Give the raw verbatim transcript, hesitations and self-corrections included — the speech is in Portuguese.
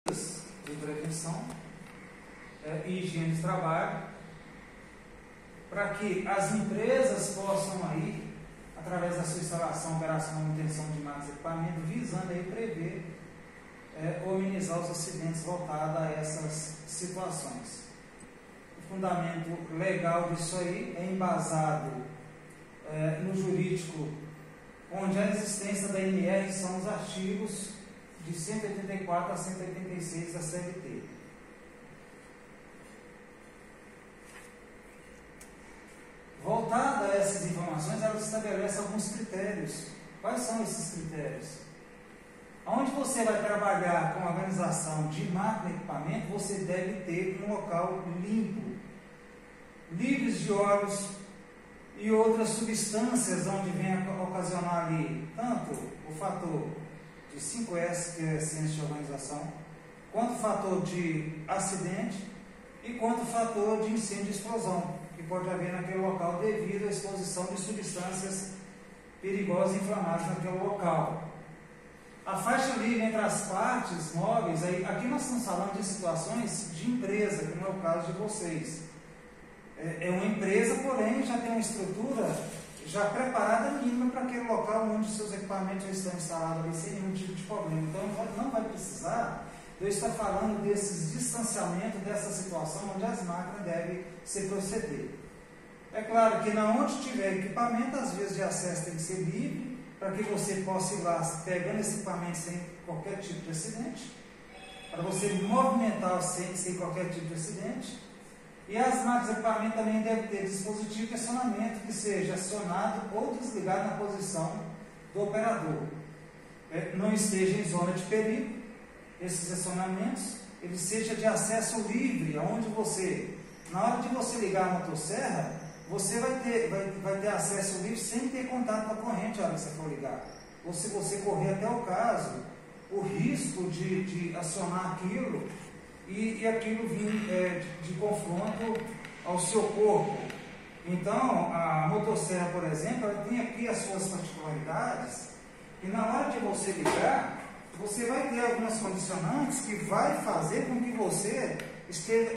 de prevenção é, e higiene de trabalho, para que as empresas possam aí, através da sua instalação, operação e manutenção de máquinas e equipamentos, visando aí prever é, ou minimizar os acidentes voltados a essas situações. O fundamento legal disso aí é embasado é, no jurídico, onde a existência da N R são os artigos de cento e oitenta e quatro a cento e oitenta e seis da C L T. Voltada a essas informações, ela estabelece alguns critérios. Quais são esses critérios? Onde você vai trabalhar com a organização de máquina e equipamento, você deve ter um local limpo, livres de óleos e outras substâncias onde venha a ocasionar ali tanto o fator de cinco S, que é ciência de organização, quanto o fator de acidente e quanto o fator de incêndio e explosão, que pode haver naquele local devido à exposição de substâncias perigosas e inflamáveis naquele local. A faixa livre entre as partes móveis, aí, aqui nós estamos falando de situações de empresa, que não é o caso de vocês. É, é uma empresa, porém, já tem uma estrutura já preparada mínima para aquele local onde os seus equipamentos já estão instalados ali sem nenhum tipo de problema. Então, não vai precisar de eu estar falando desses distanciamentos, dessa situação onde as máquinas devem se proceder. É claro que na onde tiver equipamento, as vias de acesso tem que ser livre, para que você possa ir lá pegando esse equipamento sem qualquer tipo de acidente, para você movimentar sem, sem qualquer tipo de acidente. E as máquinas de equipamento também devem ter dispositivo de acionamento que seja acionado ou desligado na posição do operador. É, não esteja em zona de perigo, esses acionamentos, ele seja de acesso livre, onde você, na hora de você ligar a motosserra, você vai ter, vai, vai ter acesso livre sem ter contato com a corrente na hora que você for ligar. Ou se você correr até o caso, o risco de, de acionar aquilo e, e aquilo vir é, de, de confronto ao seu corpo. Então, a motosserra, por exemplo, ela tem aqui as suas particularidades, e na hora de você ligar, você vai ter algumas condicionantes que vai fazer com que você esteja